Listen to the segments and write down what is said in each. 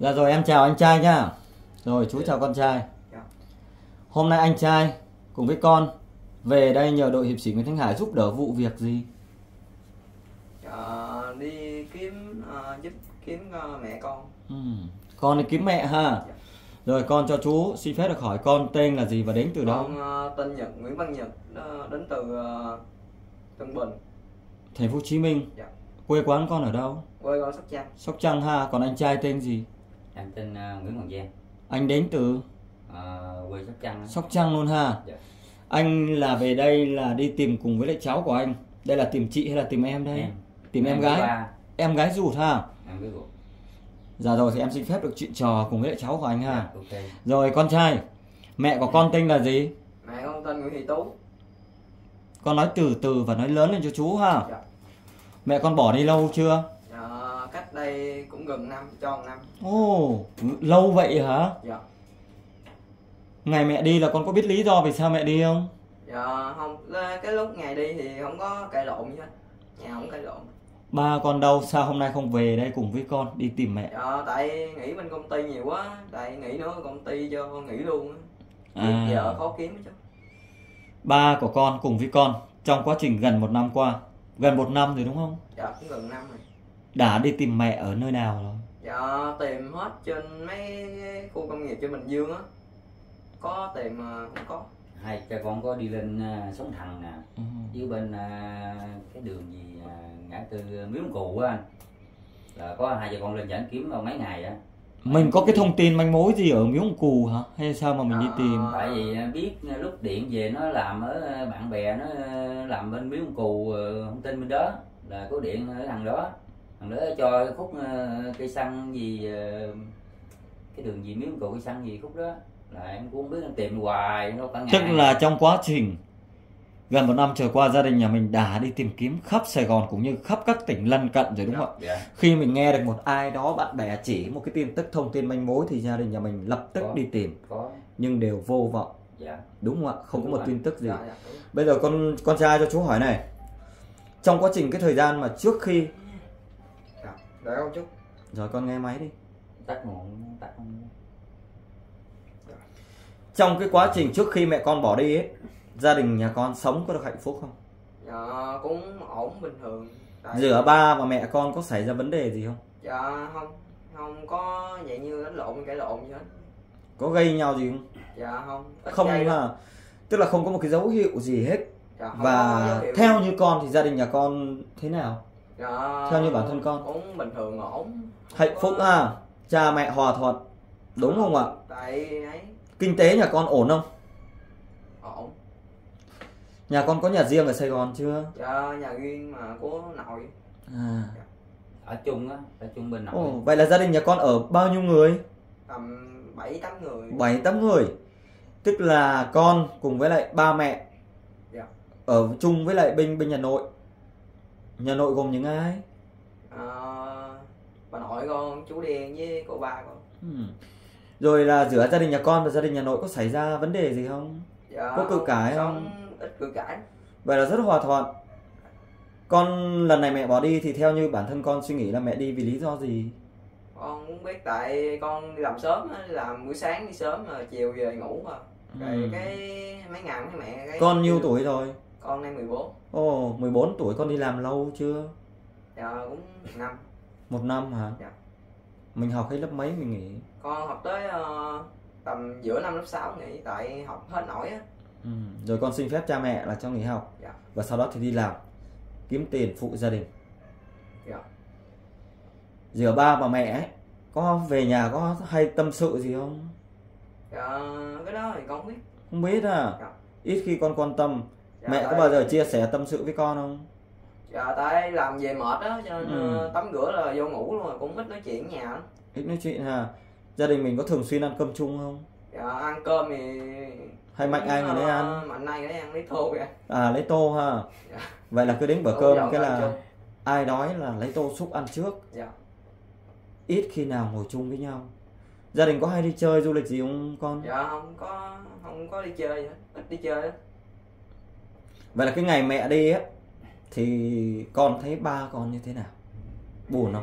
Dạ rồi, em chào anh trai nhá. Rồi chú chào con trai. Hôm nay anh trai cùng với con về đây nhờ đội hiệp sĩ Nguyễn Thanh Hải giúp đỡ vụ việc gì? Đi kiếm giúp kiếm mẹ con. Con đi kiếm mẹ ha. Rồi con cho chú xin phép được hỏi con tên là gì và đến từ đâu? Con tên Nhật, Nguyễn Văn Nhật, đến từ Tân Bình, Thành phố Hồ Chí Minh. Dạ. Quê quán con ở đâu? Quê con Sóc Trăng. Sóc Trăng ha. Còn anh trai tên gì? Em tên Nguyễn Hoàng Giang. Anh đến từ Quê Sóc Trăng. Sóc Trăng luôn ha. Dạ. Anh là về đây là đi tìm cùng với lại cháu của anh. Đây là tìm chị hay là tìm em đây? Em. Tìm em gái. Em gái ruột ha. Em gái ruột. Dạ rồi thì em xin phép được chuyện trò cùng với lại cháu của anh ha. Dạ, okay. Rồi con trai, mẹ của con tên là gì? Mẹ con tên Nguyễn Thị Tú. Con nói từ từ và nói lớn lên cho chú ha. Dạ. Mẹ con bỏ đi lâu chưa? Cách đây cũng gần năm, cho 1 năm. Ồ, lâu vậy hả? Dạ. Ngày mẹ đi là con có biết lý do vì sao mẹ đi không? Dạ không, cái lúc ngày đi thì không có cãi lộn gì hết. Nhà không cãi lộn. Ba con đâu, sao hôm nay không về đây cùng với con đi tìm mẹ? Dạ, tại nghỉ bên công ty nhiều quá, tại nghỉ nữa công ty cho nghỉ luôn á. Giờ khó kiếm chứ. Ba của con cùng với con trong quá trình gần 1 năm qua, gần 1 năm rồi đúng không? Dạ, cũng gần năm rồi. Đã đi tìm mẹ ở nơi nào rồi? Dạ, tìm hết trên mấy khu công nghiệp trên Bình Dương á. Có tìm mà không có. Hai cha con có đi lên Sóng Thần nè, dưới bên cái đường gì ngã tư Miếu Ông Cù á anh. Là có hai cha con lên dẫn kiếm mấy ngày á. Mình có cái thông tin manh mối gì ở Miếu Ông Cù hả? Hay sao mà mình đi tìm? Tại vì biết lúc điện về nó làm ở bạn bè nó làm bên Miếu Ông Cù, thông tin bên đó là có điện ở thằng đó cho cái khúc cây xăng gì, cái đường gì Miếu Ông Cù cây xăng gì khúc đó là em cũng không biết, em tìm hoài đâu cả ngày. Tức là trong quá trình gần 1 năm trôi qua, gia đình nhà mình đã đi tìm kiếm khắp Sài Gòn cũng như khắp các tỉnh lân cận rồi đúng không ạ? Dạ. Khi mình nghe được một ai đó, bạn bè chỉ một cái tin tức thông tin manh mối thì gia đình nhà mình lập tức đi tìm. Nhưng đều vô vọng. Dạ. Đúng không ạ? Không có một tin tức gì. Dạ. Bây giờ con trai cho chú hỏi này. Trong quá trình cái thời gian mà trước khi... Đợi con chút. Rồi con nghe máy đi. Tắt nguồn, tắt không. Trong cái quá trình trước khi mẹ con bỏ đi ấy, gia đình nhà con sống có được hạnh phúc không? Dạ, cũng ổn bình thường. Giữa ba và mẹ con có xảy ra vấn đề gì không? Dạ không có vậy như đánh lộn cãi lộn gì hết. Có gây nhau gì không? Dạ không. Không ha. Tức là không có một cái dấu hiệu gì hết. Dạ, và theo như con thì gia đình nhà con thế nào? Dạ, theo như bản thân con cũng bình thường, ổn, hạnh phúc ha. Cha mẹ hòa thuận đúng không ạ? Tại ấy. Kinh tế nhà con ổn không? Ổn. Nhà con có nhà riêng ở Sài Gòn chưa? Dạ, nhà riêng mà của nội. Ở chung á, ở chung bên nội. Vậy là gia đình nhà con ở bao nhiêu người? Tầm 7-8 người. 7-8 người. Tức là con cùng với lại ba mẹ. Dạ. Ở chung với lại bên nhà nội. Nhà nội gồm những ai? Bà nội con, chú Đen với cô ba con. Rồi là giữa gia đình nhà con và gia đình nhà nội có xảy ra vấn đề gì không? Dạ, có cự cãi không? Ít cự cãi. Vậy là rất hòa thuận. Con lần này mẹ bỏ đi thì theo như bản thân con suy nghĩ là mẹ đi vì lý do gì? Con cũng biết, tại con đi làm sớm á, làm buổi sáng đi sớm mà chiều về ngủ mà. Rồi cái mấy ngày với mẹ cái... Con nhiêu tuổi rồi? Con nay 14. 14 tuổi. Con đi làm lâu chưa? Dạ cũng 1 năm. 1 năm hả? Dạ. Mình học hết lớp mấy mình nghỉ? Con học tới tầm giữa năm lớp 6 nghỉ, tại học hết nổi á. Rồi con xin phép cha mẹ là cho nghỉ học. Dạ. Và sau đó thì đi làm kiếm tiền phụ gia đình. Dạ. Giữa ba và mẹ ấy, có về nhà có hay tâm sự gì không? Dạ, cái đó thì con không biết. Không biết à? Dạ. Ít khi con quan tâm. Dạ, mẹ có bao giờ chia sẻ tâm sự với con không? Dạ, tại làm về mệt á, cho nên tắm rửa là vô ngủ luôn rồi, cũng ít nói chuyện ở nhà lắm. Ít nói chuyện hả? Gia đình mình có thường xuyên ăn cơm chung không? Dạ, ăn cơm thì... Hay Mạnh Anh ở đấy ăn? Mạnh Anh ở đấy ăn lấy tô kìa. Lấy tô ha. Dạ. Vậy là cứ đến bữa cơm cái là ai đói là lấy tô xúc ăn trước. Dạ. Ít khi nào ngồi chung với nhau. Gia đình có hay đi chơi du lịch gì không con? Dạ không có đi chơi gì hết, ít đi chơi hết. Vậy là cái ngày mẹ đi á thì con thấy ba con như thế nào? Buồn không?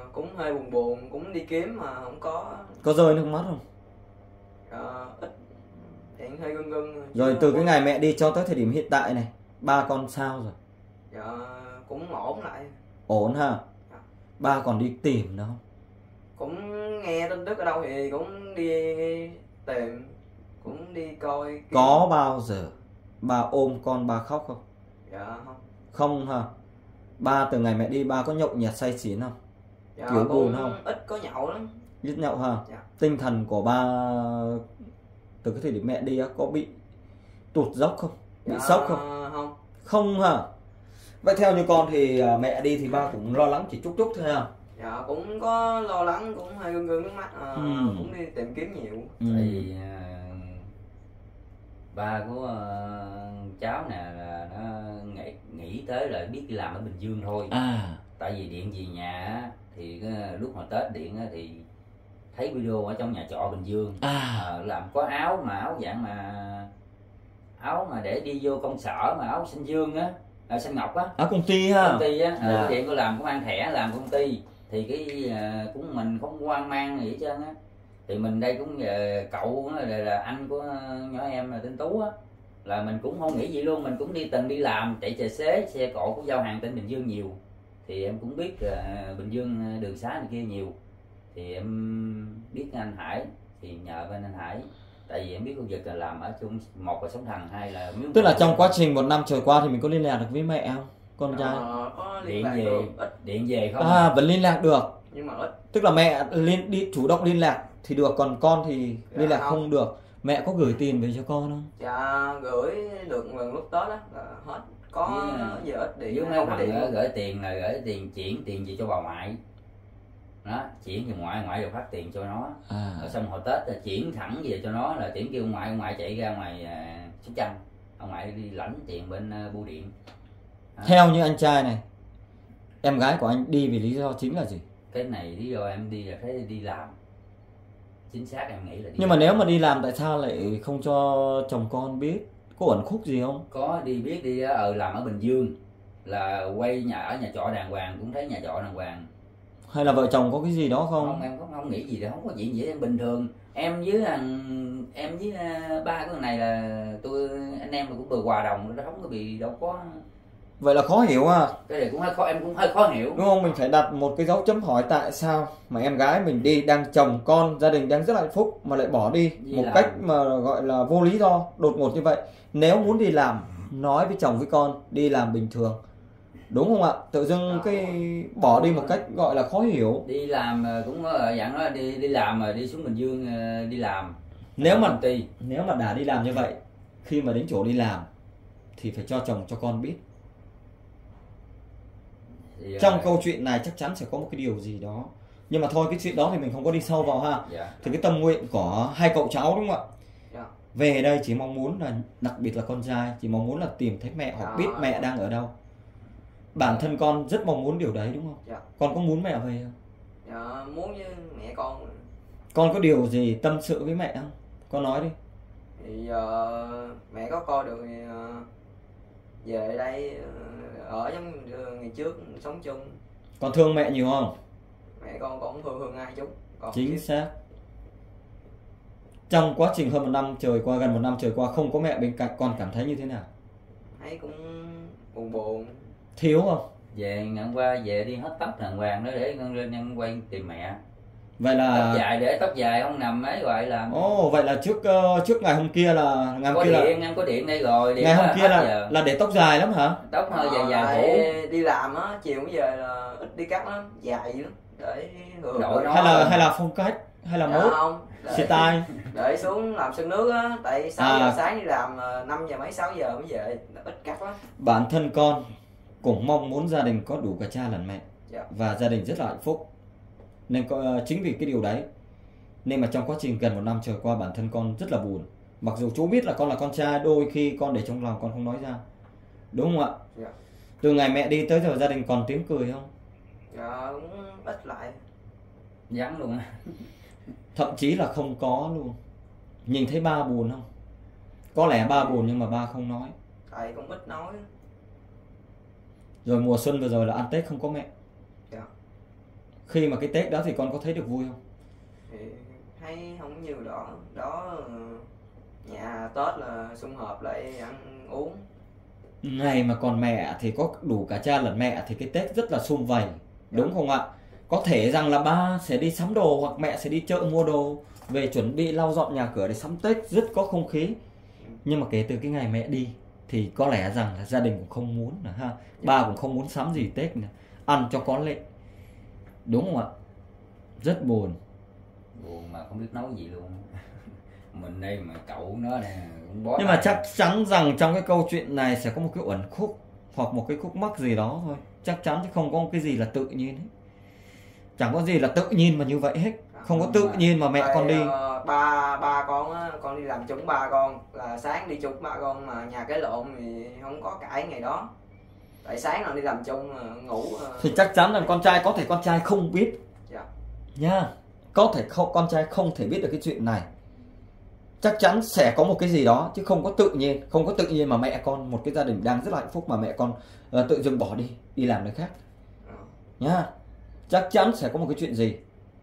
cũng hơi buồn buồn, cũng đi kiếm mà không có. Có rơi nước mắt không? Ít, hiện hơi gưng gưng. Rồi từ cái ngày mẹ đi cho tới thời điểm hiện tại này, ba con sao rồi? Dạ cũng ổn lại. Ổn ha? Dạ. Ba còn đi tìm nữa không? Cũng nghe tin tức ở đâu thì cũng đi tìm, cũng đi coi kiếm. Có bao giờ ba ôm con ba khóc không? Dạ không. Không ha? Ba từ ngày mẹ đi ba có nhậu nhẹt say xỉn không? Dạ, Kiểu buồn không? Ít có nhậu lắm. Ít nhậu ha? Dạ. Tinh thần của ba từ cái thời điểm mẹ đi á có bị tụt dốc không? Bị Dạ, sốc không? không. Không ha? Vậy theo như con thì mẹ đi thì ba cũng lo lắng chỉ chút chút thôi ha? Dạ cũng có lo lắng, cũng hơi gương gương nước mắt, cũng đi tìm kiếm nhiều. Tại vì ba của cháu nè là nó nghĩ tới là biết đi làm ở Bình Dương thôi. Tại vì điện về nhà á, thì lúc mà Tết điện á, thì thấy video ở trong nhà trọ Bình Dương làm có áo mà áo dạng mà áo mà để đi vô công sở mà áo xanh dương á, xanh ngọc á, áo công ty ha, công ty á, điện có làm có mang thẻ làm công ty thì cái cũng mình không hoang mang gì hết trơn á. Thì mình đây cũng cậu là anh của nhỏ em là tên Tú á, là mình cũng không nghĩ gì luôn, mình cũng từng đi làm chạy tài xế xe cộ của giao hàng trên Bình Dương nhiều, thì em cũng biết Bình Dương đường xá này kia nhiều, thì em biết anh Hải thì nhờ bên anh Hải, tại vì em biết khu vực là làm ở chung, một là Sóng Thần, hai là Miếu. Tức là trong quá trình 1 năm trôi qua thì mình có liên lạc được với mẹ không, con trai? Có điện về điện về không? Vẫn liên lạc được nhưng mà ít. Tức là mẹ đi chủ động liên lạc thì được, còn con thì liên lạc không được. Mẹ có gửi tiền về cho con không? Dạ gửi được gần lúc Tết đó là hết. Có giờ ít điện. Với mấy thằng gửi tiền là gửi tiền chuyển tiền gì cho bà ngoại đó, chuyển cho ngoại rồi phát tiền cho nó, rồi xong hồi Tết là chuyển thẳng về cho nó, là chuyển kêu ông ngoại chạy ra ngoài Sóc Trăng, ông ngoại đi lãnh tiền bên bưu điện. Theo như anh trai này, em gái của anh đi vì lý do chính là gì? Cái này lý do em đi là thấy đi làm, chính xác em nghĩ là đi nhưng mà nếu mà đi làm tại sao lại không cho chồng con biết? Có uẩn khúc gì không? Có đi biết đi làm ở Bình Dương là quay nhà ở nhà trọ đàng hoàng, cũng thấy nhà trọ đàng hoàng. Hay là vợ chồng có cái gì đó không? Không, em không nghĩ gì đâu, không có chuyện gì, em bình thường. Em với ba cái này là anh em cũng bờ hòa đồng, nó không có bị đâu có. Vậy là khó hiểu à? Cái này cũng hơi khó, em cũng hơi khó hiểu. Đúng không? Mình phải đặt một cái dấu chấm hỏi, tại sao mà em gái mình đi đang chồng con, gia đình đang rất là hạnh phúc mà lại bỏ đi một cách mà gọi là vô lý do, đột ngột như vậy. Nếu muốn đi làm, nói với chồng với con đi làm bình thường, đúng không ạ? Tự dưng cái bỏ đi một cách gọi là khó hiểu. Đi làm cũng dạng đó, đi làm mà đi xuống Bình Dương đi làm. Nếu mà đã đi làm như vậy, khi mà đến chỗ đi làm thì phải cho chồng cho con biết. Thì trong câu chuyện này chắc chắn sẽ có một cái điều gì đó, nhưng mà thôi cái chuyện đó thì mình không có đi sâu vào ha. Thì cái tâm nguyện của hai cậu cháu đúng không ạ? Về đây chỉ mong muốn là, đặc biệt là con trai, chỉ mong muốn là tìm thấy mẹ hoặc biết mẹ đang ở đâu. Bản thân con rất mong muốn điều đấy đúng không? Con có muốn mẹ về không? Dạ muốn với mẹ con. Con có điều gì tâm sự với mẹ không? Con nói đi. Thì mẹ có coi được thì về đây ở giống ngày trước sống chung. Con thương mẹ nhiều không? Mẹ con cũng thương ai chút. Chính xác. Trong quá trình hơn 1 năm trời qua, gần 1 năm trời qua không có mẹ bên cạnh, con cảm thấy như thế nào? Thấy cũng buồn. Thiếu không? Về ngày qua về đi hết tóc đàng hoàng đó để con lên nhân quay tìm mẹ. Vậy là tóc dài, để tóc dài không nằm ấy gọi là. Vậy là trước ngày hôm kia là ngày hôm kia điện, em có điện đây rồi. Ngày hôm kia là để tóc dài lắm hả? Tóc hơi dài phủ. Đi làm á, chiều bây giờ là ít đi cắt lắm, dài lắm. Để đổi nó. Hay là phong cách, hay là mốt, không, style. Để xuống làm sân nước á, tại 6 giờ sáng đi làm, 5 giờ mấy 6 giờ mới về, ít cắt lắm. Bản thân con cũng mong muốn gia đình có đủ cả cha lẫn mẹ. Và gia đình rất là hạnh phúc. Nên chính vì cái điều đấy nên mà trong quá trình gần 1 năm trôi qua, bản thân con rất là buồn. Mặc dù chú biết là con là con trai, đôi khi con để trong lòng con không nói ra, đúng không ạ? Từ ngày mẹ đi tới giờ gia đình còn tiếng cười không? Dạ cũng ít lại. Vắng luôn á. Thậm chí là không có luôn. Nhìn thấy ba buồn không? Có lẽ ba buồn nhưng mà ba không nói. Thầy cũng ít nói. Rồi mùa xuân vừa rồi là ăn Tết không có mẹ. Khi mà cái Tết đó thì con có thấy được vui không? Thì thấy không nhiều đó nhà Tết là sum họp lại ăn uống. Ngày mà còn mẹ thì có đủ cả cha lẫn mẹ thì cái Tết rất là sum vầy, đúng không ạ? Có thể rằng là ba sẽ đi sắm đồ hoặc mẹ sẽ đi chợ mua đồ về chuẩn bị lau dọn nhà cửa để sắm Tết, rất có không khí. Nhưng mà kể từ cái ngày mẹ đi thì có lẽ rằng là gia đình cũng không muốn nữa ha. Ba cũng không muốn sắm gì Tết nữa, ăn cho có lệ, đúng không ạ? Rất buồn. Buồn mà không biết nói gì luôn. Mình đây mà cậu nó nè cũng bó. Nhưng mà chắc chắn rằng trong cái câu chuyện này sẽ có một cái uẩn khúc hoặc một cái khúc mắc gì đó thôi, chắc chắn chứ không có cái gì là tự nhiên hết. Chẳng có gì là tự nhiên mà như vậy hết. Không có tự nhiên mà mẹ con đi. Ba con á, con đi làm chung ba con là sáng đi chung ba con mà nhà cái lộn thì không có cãi ngày đó. Tại sáng nào đi làm chung ngủ thì chắc chắn là con trai có thể con trai không biết. Dạ. Nha. Có thể không, con trai không thể biết được cái chuyện này. Chắc chắn sẽ có một cái gì đó chứ không có tự nhiên, không có tự nhiên mà mẹ con một cái gia đình đang rất là hạnh phúc mà mẹ con tự dưng bỏ đi làm nơi khác. Nha. Chắc chắn sẽ có một cái chuyện gì.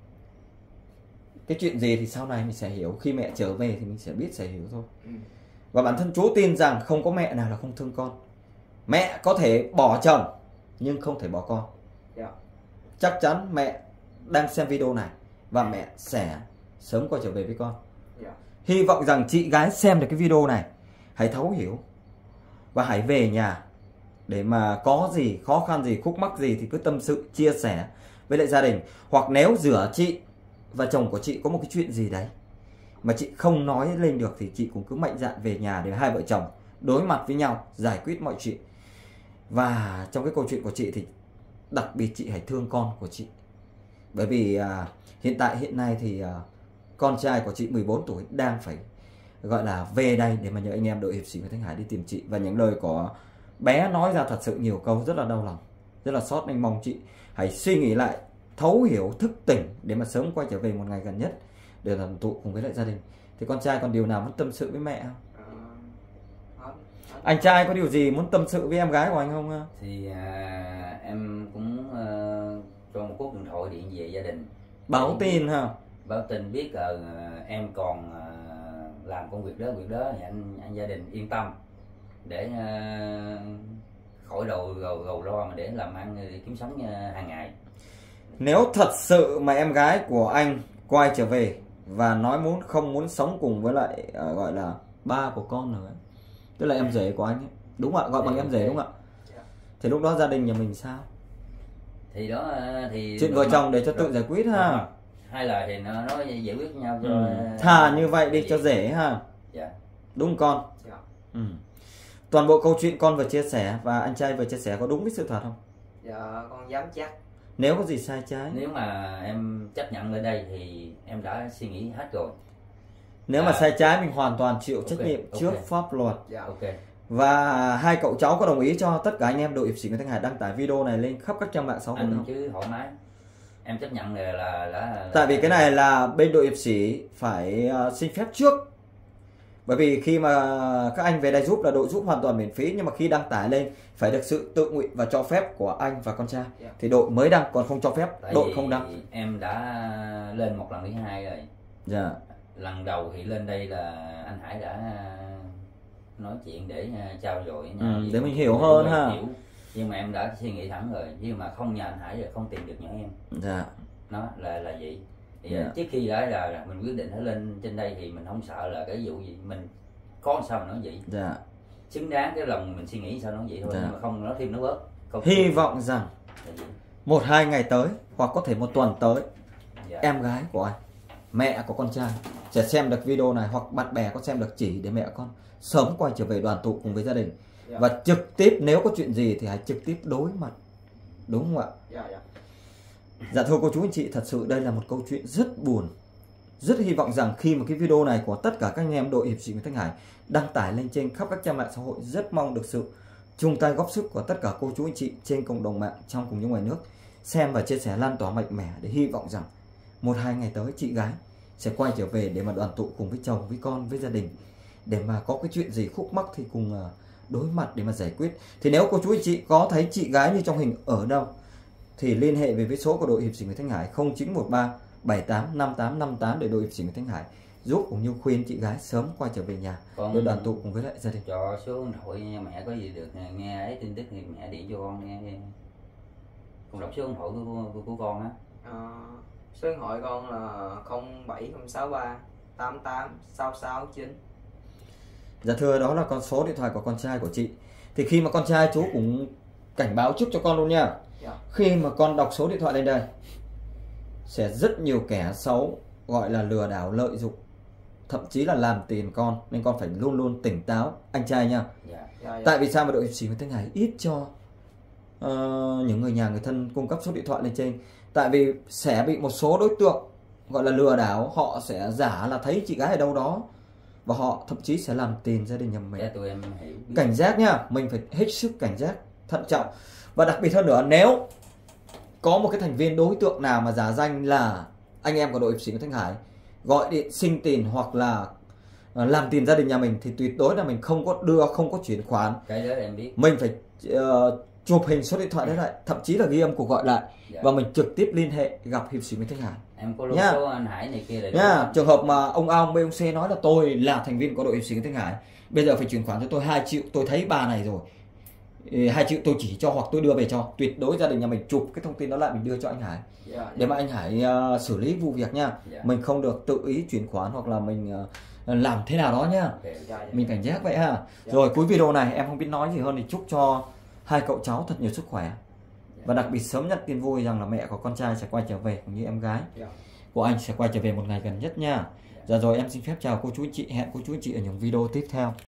Cái chuyện gì thì sau này mình sẽ hiểu, khi mẹ trở về thì mình sẽ biết, sẽ hiểu thôi. Và bản thân chú tin rằng không có mẹ nào là không thương con. Mẹ có thể bỏ chồng nhưng không thể bỏ con. Chắc chắn mẹ đang xem video này và mẹ sẽ sớm quay trở về với con. Hy vọng rằng chị gái xem được cái video này hãy thấu hiểu và hãy về nhà để mà có gì khó khăn gì, khúc mắc gì thì cứ tâm sự chia sẻ với lại gia đình. Hoặc nếu giữa chị và chồng của chị có một cái chuyện gì đấy mà chị không nói lên được thì chị cũng cứ mạnh dạn về nhà để hai vợ chồng đối mặt với nhau, giải quyết mọi chuyện. Và trong cái câu chuyện của chị thì đặc biệt chị hãy thương con của chị. Bởi vì hiện nay thì con trai của chị 14 tuổi đang phải gọi là về đây để mà nhờ anh em đội hiệp sĩ Nguyễn Thanh Hải đi tìm chị. Và những lời của bé nói ra thật sự nhiều câu rất là đau lòng, rất là xót. Anh mong chị hãy suy nghĩ lại, thấu hiểu, thức tỉnh để mà sớm quay trở về một ngày gần nhất để đoàn tụ cùng với lại gia đình. Thì con trai còn điều nào muốn tâm sự với mẹ không? Anh trai có điều gì muốn tâm sự với em gái của anh không? Thì em cũng cho một cuộc điện thoại điện về gia đình báo tin ha, báo tin biết em còn làm công việc đó thì anh gia đình yên tâm để khỏi đầu gầu lo mà để làm ăn để kiếm sống hàng ngày. Nếu thật sự mà em gái của anh quay trở về và nói không muốn sống cùng với lại gọi là ba của con nữa, tức là em rể của anh ấy, đúng không ạ? Gọi bằng em rể đúng không ạ? Thì lúc đó gia đình nhà mình sao? Thì đó thì chuyện vợ chồng để cho tự giải quyết ha. Hay là thì nó giải quyết với nhau cho thà như vậy đi cho dễ ha. Dạ. Đúng không con? Dạ. Toàn bộ câu chuyện con vừa chia sẻ và anh trai vừa chia sẻ có đúng với sự thật không? Dạ con dám chắc. Nếu có gì sai trái, nếu mà em chấp nhận lên đây thì em đã suy nghĩ hết rồi. Nếu mà sai trái mình hoàn toàn chịu trách nhiệm trước pháp luật. Dạ. Và hai cậu cháu có đồng ý cho tất cả anh em đội hiệp sĩ Nguyễn Thanh Hải đăng tải video này lên khắp các trang mạng xã hội không? Chứ thoải mái, em chấp nhận là tại vì cái này là bên đội hiệp sĩ phải xin phép trước. Bởi vì khi mà các anh về đây giúp là đội giúp hoàn toàn miễn phí, nhưng mà khi đăng tải lên phải được sự tự nguyện và cho phép của anh và con trai thì đội mới đăng, còn không cho phép đội không đăng. Em đã lên một lần thứ hai rồi. Dạ. Lần đầu thì lên đây là anh Hải đã nói chuyện để trao dồi để mình hiểu hơn ha. Nhưng mà em đã suy nghĩ thẳng rồi, nhưng mà không nhờ anh Hải rồi không tìm được nhỏ em. Dạ. Nó là vậy. Thì trước khi đó là mình quyết định phải lên trên đây thì mình không sợ là cái vụ gì, mình có sao mà nói vậy. Dạ. Xứng đáng cái lòng mình suy nghĩ sao nói vậy thôi, nhưng mà không nói thêm nó bớt. Hy vọng rằng 1-2 ngày tới hoặc có thể một tuần tới, em gái của anh, mẹ của con trai sẽ xem được video này, hoặc bạn bè có xem được chỉ để mẹ con sớm quay trở về đoàn tụ cùng với gia đình. Và trực tiếp nếu có chuyện gì thì hãy trực tiếp đối mặt, đúng không ạ? Dạ thưa cô chú anh chị, thật sự đây là một câu chuyện rất buồn. Rất hy vọng rằng khi mà cái video này của tất cả các anh em đội hiệp sĩ Nguyễn Thanh Hải đăng tải lên trên khắp các trang mạng xã hội, rất mong được sự chung tay góp sức của tất cả cô chú anh chị trên cộng đồng mạng trong cùng như ngoài nước xem và chia sẻ lan tỏa mạnh mẽ, để hy vọng rằng 1-2 ngày tới chị gái sẽ quay trở về để mà đoàn tụ cùng với chồng, với con, với gia đình, để mà có cái chuyện gì khúc mắc thì cùng đối mặt để mà giải quyết. Thì nếu cô chú anh chị có thấy chị gái như trong hình ở đâu thì liên hệ về với số của đội hiệp sĩ Nguyễn Thanh Hải 0913 785858 để đội hiệp sĩ Nguyễn Thanh Hải giúp cũng như khuyên chị gái sớm quay trở về nhà để đoàn tụ cùng với lại gia đình. Cho số điện thoại mẹ có gì được nghe ấy tin tức thì mẹ điện cho con nghe. Con đọc số điện thoại của con á. Số điện thoại con là 07063 88669. Dạ thưa, đó là con số điện thoại của con trai của chị. Thì khi mà con trai chú cũng cảnh báo trước cho con luôn nha. Khi mà con đọc số điện thoại lên đây sẽ rất nhiều kẻ xấu gọi là lừa đảo, lợi dụng, thậm chí là làm tiền con, nên con phải luôn luôn tỉnh táo anh trai nha. Tại vì sao mà đội hiệp sĩ Nguyễn Thanh Hải ít cho những người nhà người thân cung cấp số điện thoại lên trên? Tại vì sẽ bị một số đối tượng gọi là lừa đảo, họ sẽ giả là thấy chị gái ở đâu đó và họ thậm chí sẽ làm tiền gia đình nhà mình. Cảnh giác nha, mình phải hết sức cảnh giác, thận trọng. Và đặc biệt hơn nữa, nếu có một cái thành viên đối tượng nào mà giả danh là anh em của đội hiệp sĩ Nguyễn Thanh Hải gọi điện xin tiền hoặc là làm tiền gia đình nhà mình thì tuyệt đối là mình không có đưa, không có chuyển khoản. Cái đó em biết. Mình phải chụp hình số điện thoại đấy lại, thậm chí là ghi âm cuộc gọi lại và mình trực tiếp liên hệ gặp hiệp sĩ Nguyễn Thanh Hải. Em có luôn số anh Hải này kia nha. Trường hợp mà ông A, ông B, ông C nói là tôi là thành viên của đội hiệp sĩ Nguyễn Thanh Hải, bây giờ phải chuyển khoản cho tôi 2 triệu, tôi thấy bà này rồi, 2 triệu tôi chỉ cho hoặc tôi đưa về cho. Tuyệt đối gia đình nhà mình chụp cái thông tin đó lại, mình đưa cho anh Hải để mà anh Hải xử lý vụ việc nha. Mình không được tự ý chuyển khoản hoặc là mình làm thế nào đó nhá. Mình cảnh giác vậy ha. Rồi cuối video này em không biết nói gì hơn thì chúc cho hai cậu cháu thật nhiều sức khỏe và đặc biệt sớm nhận tin vui rằng là mẹ của con trai sẽ quay trở về, cũng như em gái của anh sẽ quay trở về một ngày gần nhất nha. Dạ rồi, em xin phép chào cô chú anh chị, hẹn cô chú anh chị ở những video tiếp theo.